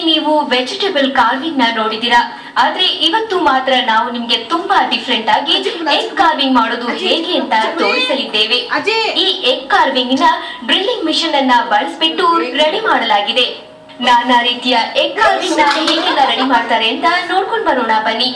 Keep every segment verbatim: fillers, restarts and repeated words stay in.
ನೀವು vegetable carving ನ ನೋಡಿದೀರಾ, ಆದ್ರೆ ಇವತ್ತು ಮಾತ್ರ ನಾವು ನಿಮ್ಗೆ ತುಂಬಾ ಡಿಫ್ರೆಂಟ್ ಆಗಿ ಎಗ್ ಕಾರ್ವಿಂಗ್ ಮಾಡೋದು ಹೇಗೆ ಅಂತ ತೋರಿಸಲಿದ್ದೇವೆ. ಈ ಎಗ್ ಕಾರ್ವಿಂಗ್ ನ ಡ್ರಿಲ್ಲಿಂಗ್ ಮಿಷನ್ ಅನ್ನ ಬಳಸಿಬಿಟ್ಟು ರೆಡಿ ಮಾಡಲಾಗಿದೆ. ನಾನಾ ರೀತಿಯ ಎಗ್ ಕಾರ್ವಿಂಗ್ ನ ಹೇಗೆಲ್ಲ ರೆಡಿ ಮಾಡ್ತಾರೆ ಅಂತ ನೋಡ್ಕೊಂಡು ಬರೋಣ ಬನ್ನಿ.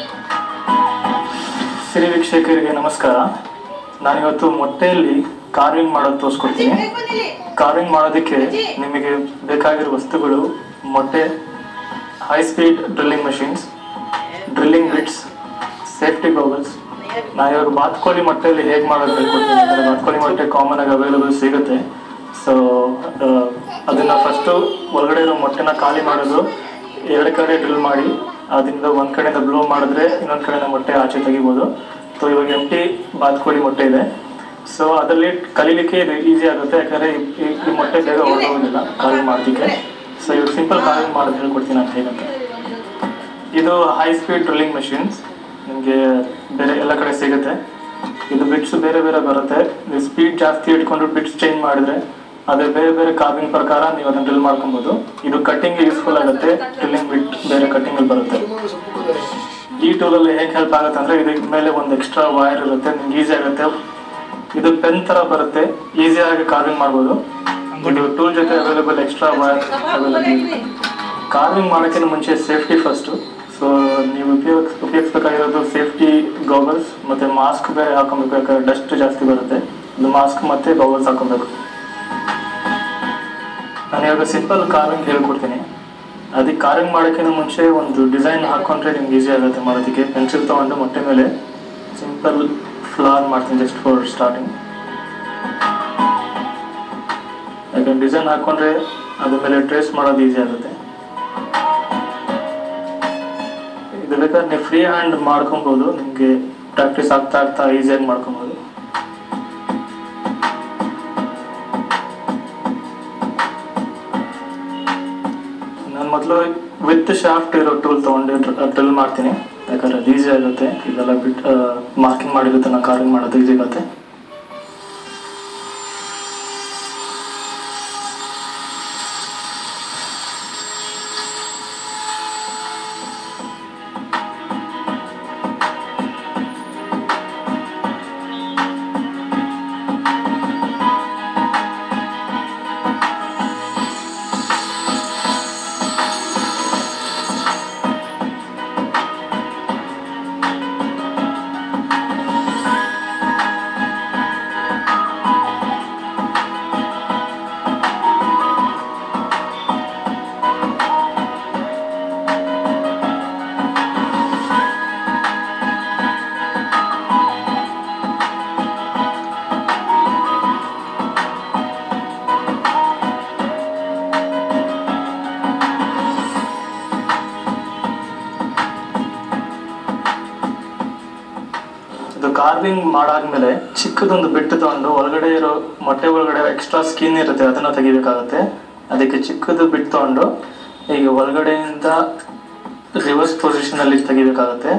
ಸಿರಿ ವೀಕ್ಷಕರಿಗೆ ನಮಸ್ಕಾರ. ನಾನಿವತ್ತು ಮೊಟ್ಟೆಯಲ್ಲಿ ಕಾರ್ವಿಂಗ್ ಮಾಡೋದು ತೋರಿಸ್ಕೊಡ್ತೀನಿ. ಕಾರ್ವಿಂಗ್ ಮಾಡೋದಕ್ಕೆ ನಿಮಗೆ ಬೇಕಾಗಿರೋ ವಸ್ತುಗಳು ಮೊಟ್ಟೆ, high speed drilling machines, drilling bits, safety goggles. ನಾನು ಇವಾಗ ಬಾತ್ಕೋಳಿ ಮೊಟ್ಟೆಯಲ್ಲಿ ಹೇಗೆ ಮಾಡೋದು ಹೇಳ್ಕೊಡ್ತೀನಿ. ಅಂದರೆ ಬಾತ್ಕೋಳಿ ಮೊಟ್ಟೆ ಕಾಮನ್ ಆಗಿ ಅವೈಲೇಬಲ್ ಸಿಗುತ್ತೆ. ಸೊ ಅದನ್ನು ಫಸ್ಟು ಒಳಗಡೆ ಇರೋ ಮೊಟ್ಟೆನ ಖಾಲಿ ಮಾಡೋದು, ಎರಡು ಕಡೆ ಡ್ರಿಲ್ ಮಾಡಿ ಅದರಿಂದ ಒಂದು ಕಡೆಯಿಂದ ಬ್ಲೋ ಮಾಡಿದ್ರೆ ಇನ್ನೊಂದು ಕಡೆಯಿಂದ ಮೊಟ್ಟೆ ಆಚೆ ತೆಗಿಬೋದು. ಸೊ ಇವಾಗ ಎಂಟಿ ಬಾತ್ಕೋಳಿ ಮೊಟ್ಟೆ ಇದೆ. ಸೊ ಅದರಲ್ಲಿ ಕಲೀಲಿಕ್ಕೆ ಇದು ಈಸಿ ಆಗುತ್ತೆ, ಯಾಕಂದರೆ ಈ ಮೊಟ್ಟೆ ಬೇಗ ಹೊರಗೋಗೋದಿಲ್ಲ ಕಾರ್ವಿಂಗ್ ಮಾಡೋದಕ್ಕೆ. ಸೊ ಇವಾಗ ಸಿಂಪಲ್ ಕಾರ್ವಿಂಗ್ ಮಾಡೋದು ಹೇಳ್ಕೊಡ್ತೀನಿ ನಾನು ಹೇಗಂತ. ಇದು ಹೈ ಸ್ಪೀಡ್ ಡ್ರಿಲ್ಲಿಂಗ್ ಮಷೀನ್ಸ್, ನಿಮಗೆ ಬೇರೆ ಎಲ್ಲ ಕಡೆ ಸಿಗುತ್ತೆ. ಇದು ಬಿಟ್ಸ್ ಬೇರೆ ಬೇರೆ ಬರುತ್ತೆ. ನೀವು ಸ್ಪೀಡ್ ಜಾಸ್ತಿ ಇಟ್ಕೊಂಡು ಬಿಟ್ಸ್ ಚೇಂಜ್ ಮಾಡಿದರೆ ಅದೇ ಬೇರೆ ಬೇರೆ ಕಾರ್ವಿಂಗ್ ಪ್ರಕಾರ ನೀವು ಅದನ್ನು ಡ್ರಿಲ್ ಮಾಡ್ಕೊಬೋದು. ಇದು ಕಟ್ಟಿಂಗ್ ಯೂಸ್ಫುಲ್ ಆಗುತ್ತೆ. ಡ್ರಿಲ್ಲಿಂಗ್ ಬಿಟ್ ಬೇರೆ ಕಟ್ಟಿಂಗಲ್ಲಿ ಬರುತ್ತೆ. ಈ ಟೂಲಲ್ಲಿ ಹೇಗೆ ಹೆಲ್ಪ್ ಆಗುತ್ತೆ ಅಂದರೆ ಇದಕ್ಕೆ ಮೇಲೆ ಒಂದು ಎಕ್ಸ್ಟ್ರಾ ವೈರ್ ಇರುತ್ತೆ, ನಿಮ್ಗೆ ಈಸಿ ಆಗುತ್ತೆ. ಇದು ಪೆನ್ ಥರ ಬರುತ್ತೆ, ಈಸಿಯಾಗಿ ಕಾರ್ವಿಂಗ್ ಮಾಡ್ಬೋದು. ಇದು ಟೂಲ್ ಜೊತೆ ಅವೈಲೇಬಲ್ ಎಕ್ಸ್ಟ್ರಾ ವೈರ್ ಅವೈಲೇಬಲ್ ಇದೆ. ಕಾರ್ವಿಂಗ್ ಮಾಡೋಕ್ಕಿಂತ ಮುಂಚೆ ಸೇಫ್ಟಿ ಫಸ್ಟು. ಸೊ ನೀವು ಉಪಯೋಗ ಉಪಯೋಗಿಸ್ಬೇಕಾಗಿರೋದು ಸೇಫ್ಟಿ ಗಾಗಲ್ಸ್ ಮತ್ತು ಮಾಸ್ಕ್ ಬೇರೆ ಹಾಕೊಬೇಕು, ಯಾಕಂದರೆ ಡಸ್ಟ್ ಜಾಸ್ತಿ ಬರುತ್ತೆ. ಇದು ಮಾಸ್ಕ್ ಮತ್ತು ಗಾಗಲ್ಸ್ ಹಾಕೊಬೇಕು. ನಾನು ಇವಾಗ ಸಿಂಪಲ್ ಕಾರ್ವಿಂಗ್ ಹೇಳ್ಕೊಡ್ತೀನಿ. ಅದಕ್ಕೆ ಕಾರ್ವಿಂಗ್ ಮಾಡೋಕ್ಕಿಂತ ಮುಂಚೆ ಒಂದು ಡಿಸೈನ್ ಹಾಕ್ಕೊಂಡ್ರೆ ನಿಮ್ಗೆ ಈಸಿ ಆಗುತ್ತೆ ಮಾಡೋದಕ್ಕೆ. ಪೆನ್ಸಿಲ್ ತೊಗೊಂಡು ಮೊಟ್ಟೆ ಮೇಲೆ ಸಿಂಪಲ್ ಫ್ಲವರ್ ಮಾಡ್ತೀನಿ ಜಸ್ಟ್ ಫಾರ್ ಸ್ಟಾರ್ಟಿಂಗ್. ಯಾಕಂದ್ರೆ ಡಿಸೈನ್ ಹಾಕ್ಕೊಂಡ್ರೆ ಅದ್ರ ಮೇಲೆ ಟ್ರೇಸ್ ಮಾಡೋದು ಈಸಿ ಆಗುತ್ತೆ. ಇದು ಬೇಕಾದ್ರೆ ನೀವು ಫ್ರೀ ಹ್ಯಾಂಡ್ ಮಾಡ್ಕೊಬೋದು, ನಿಮಗೆ ಪ್ರಾಕ್ಟೀಸ್ ಆಗ್ತಾ ಆಗ್ತಾ ಈಸಿಯಾಗಿ ಮಾಡ್ಕೊಬೋದು. ನಾನು ಮೊದಲು ವಿತ್ ಶಾಫ್ಟ್ ಇರೋ ಟೂಲ್ ತೊಗೊಂಡು ಡ್ರಿಲ್ ಮಾಡ್ತೀನಿ, ಯಾಕಂದ್ರೆ ಅದು ಈಸಿ ಆಗುತ್ತೆ. ಇದೆಲ್ಲ ಬಿಟ್ಟು ಮಾರ್ಕಿಂಗ್ ಮಾಡಿರುತ್ತೆ, ನಾನು ಕಾರ್ವಿಂಗ್ ಮಾಡೋದು ಈಸಿ ಆಗುತ್ತೆ. ಇದು ಕಾರ್ವಿಂಗ್ ಮಾಡಾದ್ಮೇಲೆ ಚಿಕ್ಕದೊಂದು ಬಿಟ್ಟು ತಗೊಂಡು ಒಳಗಡೆ ಇರೋ ಮೊಟ್ಟೆ ಒಳಗಡೆ ಎಕ್ಸ್ಟ್ರಾ ಸ್ಕಿನ್ ಇರುತ್ತೆ, ಅದನ್ನು ತೆಗಿಬೇಕಾಗುತ್ತೆ. ಅದಕ್ಕೆ ಚಿಕ್ಕದು ಬಿಟ್ಟು ತಗೊಂಡು ಈಗ ಒಳಗಡೆಯಿಂದ ರಿವರ್ಸ್ ಪೊಸಿಷನಲ್ಲಿ ತೆಗಿಬೇಕಾಗತ್ತೆ.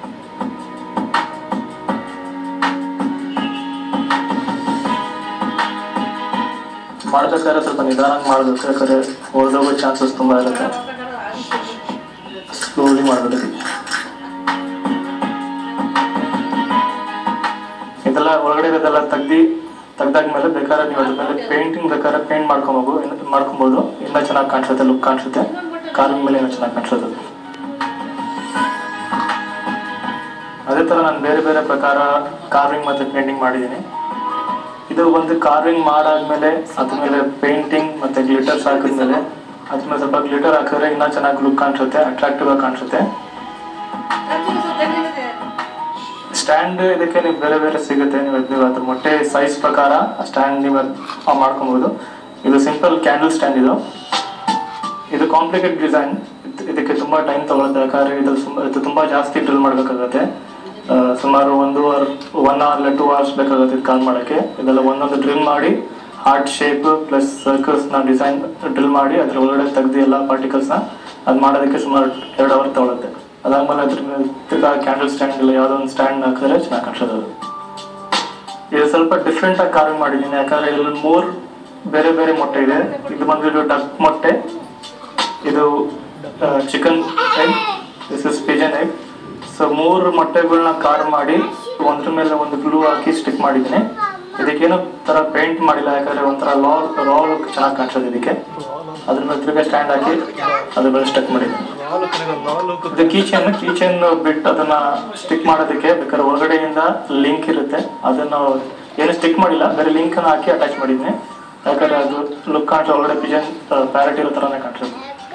ಮಾಡ್ಬೇಕಾದ್ರೆ ಸ್ವಲ್ಪ ನಿಧಾನಕ್ಕೆ ಮಾಡಬೇಕು, ಯಾಕಂದರೆ ಹೊಡೆದೋಗೋ ಚಾನ್ಸಸ್ ತುಂಬ ಇರುತ್ತೆ. ಸ್ಲೋಲಿ ಮಾಡಬೇಕು. ಇದೆಲ್ಲ ಒಳಗಡೆ ಇರೋದೆಲ್ಲ ತೆಗ್ದು ತೆಗ್ದಾದ್ಮೇಲೆ ಬೇಕಾದ್ರೆ ನೀವು ಅದ್ರ ಮೇಲೆ ಪೇಂಟಿಂಗ್ ಬೇಕಾದ್ರೆ ಪೇಂಟ್ ಮಾಡ್ಕೊಬೋದು ಮಾಡ್ಕೊಬೋದು ಇನ್ನೂ ಚೆನ್ನಾಗಿ ಕಾಣಿಸುತ್ತೆ, ಲುಕ್ ಕಾಣಿಸುತ್ತೆ. ಕಾರ್ವಿಂಗ್ ಮೇಲೆ ಇನ್ನೂ ಚೆನ್ನಾಗಿ ಕಾಣಿಸುತ್ತೆ. ಅದೇ ಥರ ನಾನು ಬೇರೆ ಬೇರೆ ಪ್ರಕಾರ ಕಾರ್ವಿಂಗ್ ಮತ್ತು ಪೇಂಟಿಂಗ್ ಮಾಡಿದ್ದೀನಿ. ಇದು ಒಂದು ಕಾರ್ವಿಂಗ್ ಮಾಡಾದ್ಮೇಲೆ ಅದ್ರ ಮೇಲೆ ಪೇಂಟಿಂಗ್ ಮತ್ತು ಗ್ಲಿಟರ್ಸ್ ಹಾಕಿದ್ಮೇಲೆ ಅದ್ರ ಮೇಲೆ ಸ್ವಲ್ಪ ಗ್ಲಿಟರ್ ಹಾಕಿದ್ರೆ ಇನ್ನೂ ಚೆನ್ನಾಗಿ ಲುಕ್ ಕಾಣಿಸುತ್ತೆ, ಅಟ್ರಾಕ್ಟಿವ್ ಆಗಿ ಕಾಣಿಸುತ್ತೆ. ಸ್ಟ್ಯಾಂಡ್ ಇದಕ್ಕೆ ನೀವು ಬೇರೆ ಬೇರೆ ಸಿಗುತ್ತೆ, ನೀವು ನೀವು ಅದ್ರ ಮೊಟ್ಟೆ ಸೈಜ್ ಪ್ರಕಾರ ಸ್ಟ್ಯಾಂಡ್ ನೀವು ಮಾಡ್ಕೊಬೋದು. ಇದು ಸಿಂಪಲ್ ಕ್ಯಾಂಡಲ್ ಸ್ಟ್ಯಾಂಡ್. ಇದು ಇದು ಕಾಂಪ್ಲಿಕೇಟ್ ಡಿಸೈನ್. ಇದಕ್ಕೆ ತುಂಬ ಟೈಮ್ ತಗೊಳುತ್ತೆ, ಯಾಕಂದರೆ ಇದು ಇದು ತುಂಬ ಜಾಸ್ತಿ ಡ್ರಿಲ್ ಮಾಡಬೇಕಾಗತ್ತೆ. ಸುಮಾರು ಒಂದು ಅವರ್ ಒನ್ ಅವರ್ ಇಲ್ಲ ಟೂ ಅವರ್ಸ್ ಬೇಕಾಗುತ್ತೆ ಇದು ಕಾಲ್ ಮಾಡೋಕ್ಕೆ. ಇದೆಲ್ಲ ಒಂದೊಂದು ಡ್ರಿಲ್ ಮಾಡಿ ಹಾರ್ಟ್ ಶೇಪ್ ಪ್ಲಸ್ ಸರ್ಕಲ್ಸ್ನ ಡಿಸೈನ್ ಡ್ರಿಲ್ ಮಾಡಿ ಅದ್ರ ಒಳಗಡೆ ತೆಗೆದು ಎಲ್ಲ ಪಾರ್ಟಿಕಲ್ಸ್ನ ಅದು ಮಾಡೋದಕ್ಕೆ ಸುಮಾರು ಎರಡು ಅವರ್ ತಗೊಳುತ್ತೆ. ಅದಾದ್ಮೇಲೆ ಅದ್ರ ಮೇಲೆ ಕ್ಯಾಂಡಲ್ ಸ್ಟ್ಯಾಂಡ್ ಇಲ್ಲ ಯಾವುದೋ ಒಂದು ಸ್ಟ್ಯಾಂಡ್ ಹಾಕಿದ್ರೆ ಚೆನ್ನಾಗಿ ಕಾಣಿಸೋದು. ಅದು ಇದು ಸ್ವಲ್ಪ ಡಿಫ್ರೆಂಟ್ ಆಗಿ ಕಾರ್ವಿಂಗ್ ಮಾಡಿದ್ದೀನಿ, ಯಾಕಂದ್ರೆ ಇಲ್ಲಿ ಮೂರು ಬೇರೆ ಬೇರೆ ಮೊಟ್ಟೆ ಇದೆ. ಇದು ಬಂದ್ಬಿಟ್ಟು ಡಕ್ ಮೊಟ್ಟೆ, ಇದು chicken egg, this is pigeon egg. So ಮೂರು ಮೊಟ್ಟೆಗಳನ್ನ ಕಾರ್ವ್ ಮಾಡಿ ಒಂದ್ರ ಮೇಲೆ ಒಂದು ಗ್ಲೂ ಹಾಕಿ ಸ್ಟಿಕ್ ಮಾಡಿದ್ದೀನಿ. ಇದಕ್ಕೇನೋ ತರ ಪೇಂಟ್ ಮಾಡಿಲ್ಲ, ಯಾಕಂದ್ರೆ ಒಂಥರ ಲಾ ರಾ ಲುಕ್ ಚೆನ್ನಾಗಿ ಕಾಣಿಸೋದು ಇದಕ್ಕೆ. ಅದ್ರ ಮೇಲೆ ತಿರ್ಗಾ ಸ್ಟ್ಯಾಂಡ್ ಹಾಕಿ ಅದ್ರ ಮೇಲೆ ಸ್ಟಿಕ್ ಮಾಡಿದ್ದೀನಿ. ಇದು ಕೀಚೆನ್ ಕೀಚೆನ್ ಬಿಟ್ಟು ಅದನ್ನ ಸ್ಟಿಕ್ ಮಾಡೋದಕ್ಕೆ ಬೇಕಾದ್ರೆ ಒಳಗಡೆಯಿಂದ ಲಿಂಕ್ ಇರುತ್ತೆ, ಅದನ್ನ ಏನು ಸ್ಟಿಕ್ ಮಾಡಿಲ್ಲ, ಬೇರೆ ಲಿಂಕ್ ಅನ್ನ ಹಾಕಿ ಅಟ್ಯಾಚ್ ಮಾಡಿದ್ದೀನಿ. ಯಾಕಂದ್ರೆ ಅದು ಲುಕ್ ಕಾಣಿಸೋ ಒಳಗಡೆ ಪಿಜನ್ ಪ್ಯಾರೆಟ್ ಇರೋ ತರಾನೇ ಕಾಣಿಸೋದು.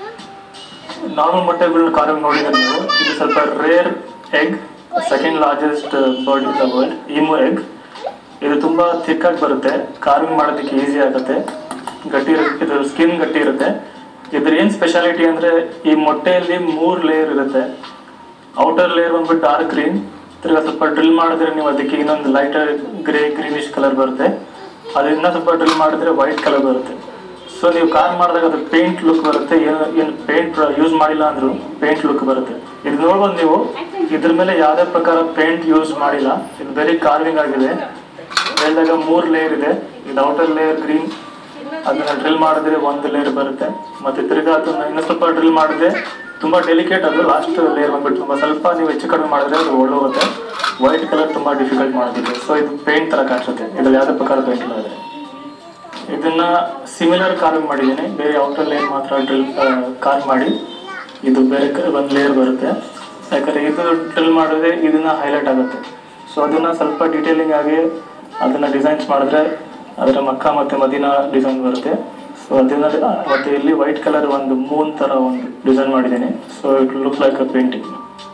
ನಾರ್ಮಲ್ ಮೊಟ್ಟೆಗಳನ್ನ ಕಾರ್ವಿಂಗ್ ನೋಡಿದ್ರೆ ನೀವು, ಇದು ಸ್ವಲ್ಪ rare egg, second largest bird in the world, emu egg. ಇದು ತುಂಬಾ ಥಿಕ್ ಆಗಿ ಬರುತ್ತೆ, ಕಾರ್ವಿಂಗ್ ಮಾಡೋದಕ್ಕೆ ಈಸಿ ಆಗುತ್ತೆ, ಗಟ್ಟಿ ಇದ್ರ ಸ್ಕಿನ್ ಗಟ್ಟಿ ಇರುತ್ತೆ. ಇದ್ರ ಏನ್ ಸ್ಪೆಷಾಲಿಟಿ ಅಂದ್ರೆ ಈ ಮೊಟ್ಟೆಯಲ್ಲಿ ಮೂರ್ ಲೇಯರ್ ಇರುತ್ತೆ. ಔಟರ್ ಲೇಯರ್ ಬಂದ್ಬಿಟ್ಟು ಡಾರ್ಕ್ ಗ್ರೀನ್, ತಿರ್ಗಾ ಸ್ವಲ್ಪ ಡ್ರಿಲ್ ಮಾಡಿದ್ರೆ ನೀವು ಅದಕ್ಕೆ ಇನ್ನೊಂದು ಲೈಟರ್ ಗ್ರೇ ಗ್ರೀನಿಶ್ ಕಲರ್ ಬರುತ್ತೆ. ಅದನ್ನ ಸ್ವಲ್ಪ ಡ್ರಿಲ್ ಮಾಡಿದ್ರೆ ವೈಟ್ ಕಲರ್ ಬರುತ್ತೆ. ಸೊ ನೀವು ಕಾರ್ ಮಾಡಿದಾಗ ಅದು ಪೇಂಟ್ ಲುಕ್ ಬರುತ್ತೆ, ಏನು ಏನು ಪೇಂಟ್ ಯೂಸ್ ಮಾಡಿಲ್ಲ ಅಂದ್ರೂ ಪೇಂಟ್ ಲುಕ್ ಬರುತ್ತೆ. ಇದು ನೋಡ್ಬೋದು ನೀವು, ಇದ್ರ ಮೇಲೆ ಯಾವುದೇ ಪ್ರಕಾರ ಪೇಂಟ್ ಯೂಸ್ ಮಾಡಿಲ್ಲ, ಇದು ಬರೀ ಕಾರ್ವಿಂಗ್ ಆಗಿದೆ. ಹೇಳಿದಾಗ ಮೂರ್ ಲೇಯರ್ ಇದೆ, ಇದು ಔಟರ್ ಲೇಯರ್ ಗ್ರೀನ್, ಅದನ್ನ ಡ್ರಿಲ್ ಮಾಡಿದ್ರೆ ಒಂದು ಲೇಯರ್ ಬರುತ್ತೆ. ಮತ್ತೆ ತಿರ್ಗಾ ಅದನ್ನ ಇನ್ನೂ ಸ್ವಲ್ಪ ಡ್ರಿಲ್ ಮಾಡಿದ್ರೆ ತುಂಬಾ ಡೆಲಿಕೇಟ್, ಅದು ಲಾಸ್ಟ್ ಲೇಯರ್ ಬಂದ್ಬಿಟ್ಟು ತುಂಬಾ ಸ್ವಲ್ಪ ನೀವು ಹೆಚ್ಚು ಕಡಿಮೆ ಮಾಡಿದ್ರೆ ಅದು ಒಳ್ಳೋಗುತ್ತೆ. ವೈಟ್ ಕಲರ್ ತುಂಬಾ ಡಿಫಿಕಲ್ಟ್ ಮಾಡೋದಿದೆ. ಸೊ ಇದು ಪೇಂಟ್ ತರ ಕಾಣಿಸುತ್ತೆ, ಇದ್ರಲ್ಲಿ ಯಾವುದೇ ಪ್ರಕಾರ ಪೇಂಟ್ ಇಲ್ಲ. ಆದರೆ ಇದನ್ನ ಸಿಮಿಲರ್ ಕಾರ್ವಿಂಗ್ ಮಾಡಿದ್ದೀನಿ, ಬೇರೆ ಔಟರ್ ಲೇಯರ್ ಮಾತ್ರ ಡ್ರಿಲ್ ಕಾರ್ವ್ ಮಾಡಿ ಇದು ಬೇರೆ ಒಂದು ಲೇಯರ್ ಬರುತ್ತೆ. ಯಾಕಂದ್ರೆ ಇದು ಡ್ರಿಲ್ ಮಾಡಿದ್ರೆ ಇದನ್ನ ಹೈಲೈಟ್ ಆಗುತ್ತೆ. ಸೊ ಅದನ್ನ ಸ್ವಲ್ಪ ಡೀಟೇಲಿಂಗ್ ಆಗಿ ಅದನ್ನ ಡಿಸೈನ್ಸ್ ಮಾಡಿದ್ರೆ ಅದರ ಮಕ್ಕ ಮತ್ತೆ ಮದೀನಾ ಡಿಸೈನ್ ಬರುತ್ತೆ. ಸೊ ಅದನ್ನ ಮತ್ತೆ ಇಲ್ಲಿ ವೈಟ್ ಕಲರ್ ಒಂದು ಮೂನ್ ತರ ಒಂದು ಡಿಸೈನ್ ಮಾಡಿದ್ದೀನಿ. So it look like a painting.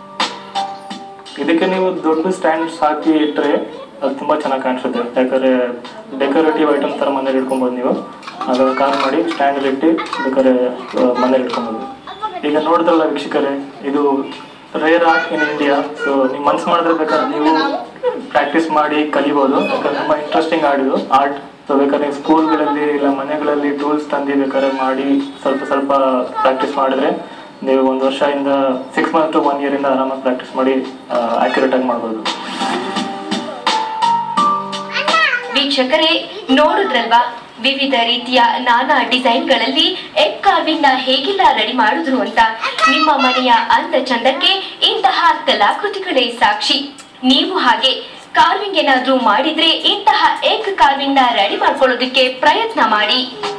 ಇದಕ್ಕೆ ನೀವು ದೊಡ್ಡ ಸ್ಟ್ಯಾಂಡ್ಸ್ ಹಾಕಿ ಇಟ್ಟರೆ ಅದು ತುಂಬಾ ಚೆನ್ನಾಗಿ ಕಾಣಿಸುತ್ತೆ. ಯಾಕಂದ್ರೆ ಡೆಕೋರೇಟಿವ್ ಐಟಮ್ ತರ ಮನೇಲಿ ಇಟ್ಕೊಬೋದು ನೀವು. ಅದನ್ನು ಕಾರ್ ಮಾಡಿ ಸ್ಟ್ಯಾಂಡ್ ಇಟ್ಟು ಬೇಕಾದ್ರೆ ಮನೇಲಿ ಇಟ್ಕೊಬೋದು. ಈಗ ನೋಡಿದ್ರಲ್ಲ ವೀಕ್ಷಕರೇ, ಇದು rare art in India. So ನೀವು ಮನ್ಸು ಮಾಡಿದ್ರೆ ಬೇಕಾದ್ರೆ ನೀವು ಪ್ರಾಕ್ಟೀಸ್ ಮಾಡಿ ಕಲಿಬೋದು. ಯಾಕಂದ್ರೆ ತುಂಬಾ ಇಂಟ್ರೆಸ್ಟಿಂಗ್ ಆಡಿದು ಆರ್ಟ್. ಸೊ ಬೇಕಾದ್ರೆ ನೀವು ಸ್ಕೂಲ್ಗಳಲ್ಲಿ ಇಲ್ಲ ಮನೆಗಳಲ್ಲಿ ಟೂಲ್ಸ್ ತಂದು ಬೇಕಾದ್ರೆ ಮಾಡಿ ಸ್ವಲ್ಪ ಸ್ವಲ್ಪ ಪ್ರಾಕ್ಟೀಸ್ ಮಾಡಿದ್ರೆ ನೀವು ಒಂದು ವರ್ಷದಿಂದ six month to one year ಇಂದ ಆರಾಮಾಗಿ ಪ್ರಾಕ್ಟೀಸ್ ಮಾಡಿ ಆಕ್ಯುರೇಟ್ ಆಗಿ ಮಾಡ್ಬೋದು. ವೀಕ್ಷಕರೇ ನೋಡಿದ್ರಲ್ವಾ, ವಿವಿಧ ರೀತಿಯ ನಾನಾ ಡಿಸೈನ್ಗಳಲ್ಲಿ ಎಗ್ ಕಾರ್ವಿಂಗ್ ನ ಹೇಗೆಲ್ಲ ರೆಡಿ ಮಾಡಿದ್ರು ಅಂತ. ನಿಮ್ಮ ಮನೆಯ ಅಂದ ಚಂದಕ್ಕೆ ಇಂತಹ ಕಲಾಕೃತಿಗಳೇ ಸಾಕ್ಷಿ. ನೀವು ಹಾಗೆ ಕಾರ್ವಿಂಗ್ ಏನಾದ್ರೂ ಮಾಡಿದ್ರೆ ಇಂತಹ ಎಗ್ ಕಾರ್ವಿಂಗ್ ನ ರೆಡಿ ಮಾಡ್ಕೊಳ್ಳೋದಕ್ಕೆ ಪ್ರಯತ್ನ ಮಾಡಿ.